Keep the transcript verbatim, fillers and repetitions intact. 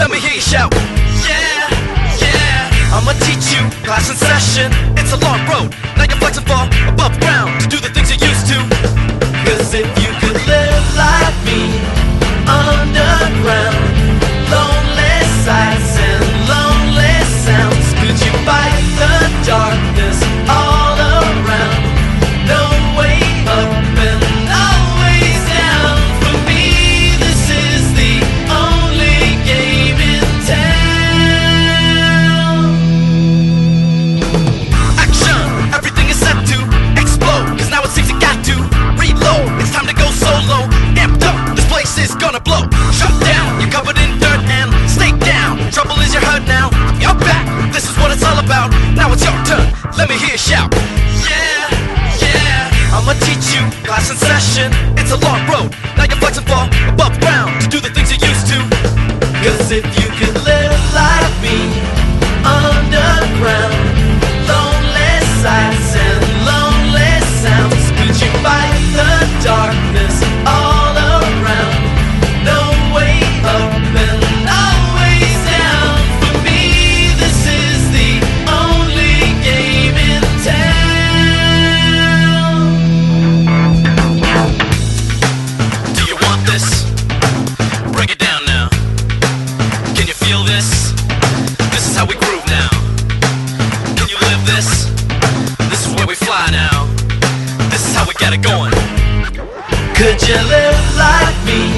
let me hear you shout. Yeah, yeah, I'ma teach you, class in session. It's a long road, now you're flexing far above ground to do the things you used to. Cause if you could live like me, underground, lonely sights and lonely sounds, could you fight the darkness all around? No way up and always down. For me, this is the only game in town. Action! Everything is set to explode, cause now it seems you got to reload. It's time to go solo, amped up, this place is gonna blow. Shut down, you're covered in dirt and stay down. Trouble is you're hurt now, you're back, this is what it's all about. Now it's your turn, let me hear you shout. Yeah, yeah, I'ma teach you, class in session. It's a long road, now you're flexing far above ground to do the things you used to. Cause if you could live like me, underground, lonely sights and lonely sounds, could you fight the darkness all around? No way up and always down. For me, this is the only game in town. Do you want this? Break it down now. Can you feel this? This is how we groove now. Can you live this? This is where we fly now. This is how we get it going. Could you live like me?